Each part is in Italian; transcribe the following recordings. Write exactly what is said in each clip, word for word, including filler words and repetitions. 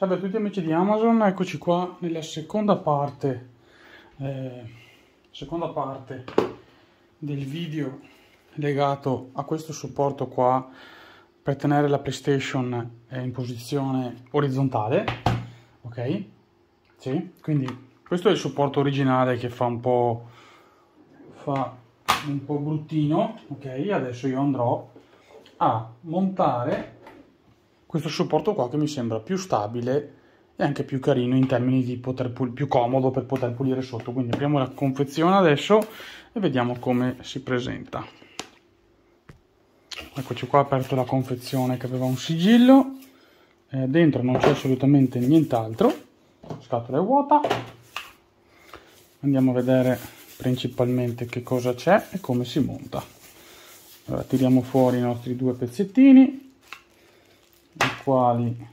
Salve a tutti amici di Amazon, eccoci qua nella seconda parte, eh, seconda parte del video legato a questo supporto qua per tenere la PlayStation in posizione orizzontale, ok? Sì, quindi questo è il supporto originale che fa un po', fa un po' bruttino, ok? Adesso io andrò a montare questo supporto qua che mi sembra più stabile e anche più carino in termini di poter più comodo per poter pulire sotto. Quindi apriamo la confezione adesso e vediamo come si presenta. Eccoci qua, aperto la confezione che aveva un sigillo, eh, dentro non c'è assolutamente nient'altro, scatola è vuota. Andiamo a vedere principalmente che cosa c'è e come si monta. Allora, tiriamo fuori i nostri due pezzettini, i quali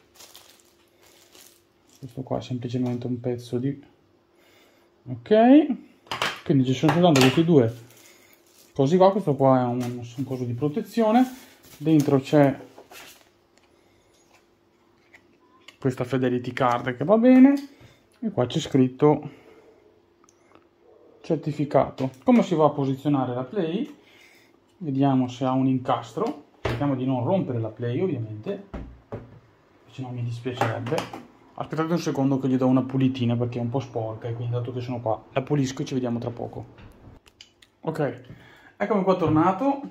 questo qua è semplicemente un pezzo di ok, quindi ci sono soltanto questi due cosi qua. Questo qua è un, un coso di protezione, dentro c'è questa Fidelity Card che va bene e qua c'è scritto certificato. Come si va a posizionare la Play? Vediamo se ha un incastro. Cerchiamo di non rompere la Play ovviamente, se no mi dispiacerebbe. Aspettate un secondo che gli do una pulitina perché è un po' sporca e quindi dato che sono qua la pulisco e ci vediamo tra poco. Ok, eccomi qua tornato.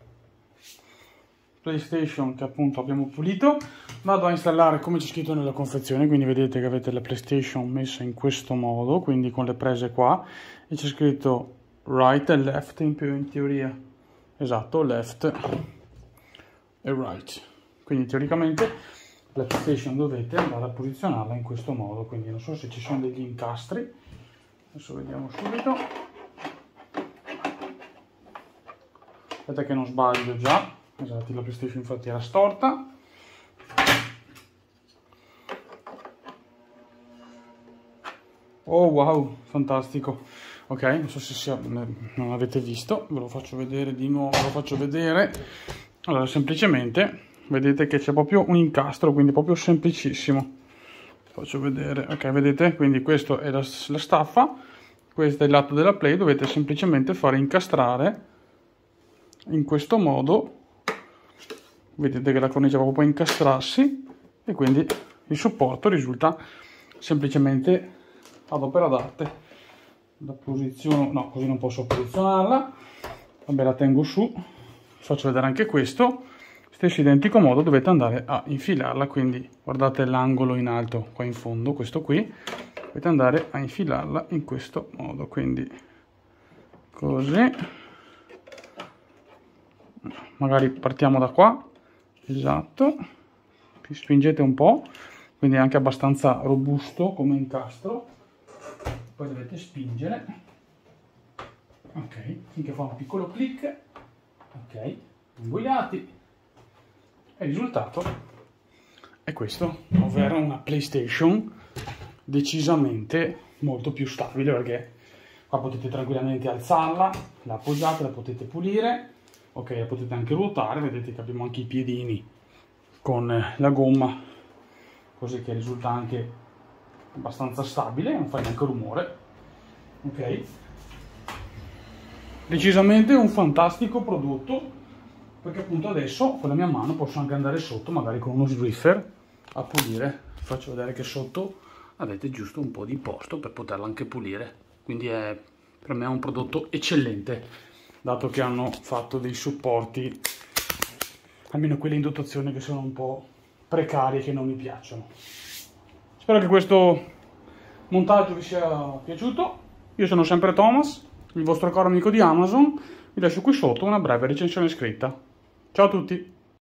PlayStation che appunto abbiamo pulito. Vado a installare come c'è scritto nella confezione, quindi vedete che avete la PlayStation messa in questo modo, quindi con le prese qua, e c'è scritto right e left in più in teoria. Esatto, left e right, quindi teoricamente la PlayStation dovete andare a posizionarla in questo modo. Quindi non so se ci sono degli incastri, adesso vediamo subito. Aspetta che non sbaglio già, esatto, la PlayStation infatti era storta. Oh wow, fantastico. Ok, non so se sia, non avete visto, ve lo faccio vedere di nuovo, ve lo faccio vedere. Allora, semplicemente vedete che c'è proprio un incastro, quindi proprio semplicissimo. Faccio vedere, ok, vedete? Quindi questa è la, la staffa, questo è il lato della Play, dovete semplicemente fare incastrare in questo modo. Vedete che la cornice va proprio a incastrarsi e quindi il supporto risulta semplicemente ad opera d'arte. La posiziono, no, così non posso posizionarla, vabbè, la tengo su. Faccio vedere anche questo, stesso identico modo dovete andare a infilarla, quindi guardate l'angolo in alto qua in fondo, questo qui, dovete andare a infilarla in questo modo, quindi così, magari partiamo da qua, esatto, spingete un po', quindi è anche abbastanza robusto come incastro, poi dovete spingere, ok, finché fa un piccolo click. Ok, ingoiati, e il risultato è questo, ovvero una PlayStation decisamente molto più stabile, perché qua potete tranquillamente alzarla, la appoggiate, la potete pulire, ok, la potete anche ruotare, vedete che abbiamo anche i piedini con la gomma, così che risulta anche abbastanza stabile, non fa neanche rumore, ok. Decisamente un fantastico prodotto, perché appunto adesso con la mia mano posso anche andare sotto, magari con uno Swiffer, a pulire. Faccio vedere che sotto avete giusto un po' di posto per poterla anche pulire, quindi è, per me è un prodotto eccellente, dato che hanno fatto dei supporti, almeno quelli in dotazione, che sono un po' precari e che non mi piacciono. Spero che questo montaggio vi sia piaciuto. Io sono sempre Thomas, il vostro caro amico di Amazon. Vi lascio qui sotto una breve recensione scritta. Ciao a tutti!